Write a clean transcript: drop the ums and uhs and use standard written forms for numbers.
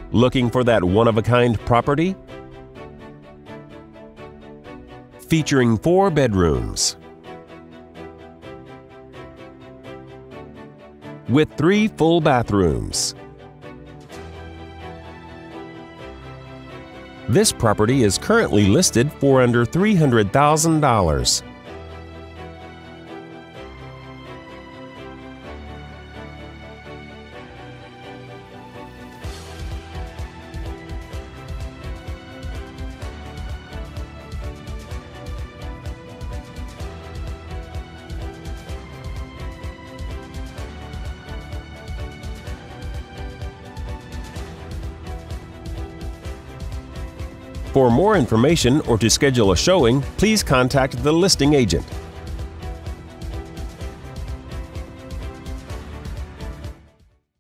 Looking for that one-of-a-kind property? Featuring 4 bedrooms with 3 full bathrooms. This property is currently listed for under $300,000. For more information or to schedule a showing, please contact the listing agent.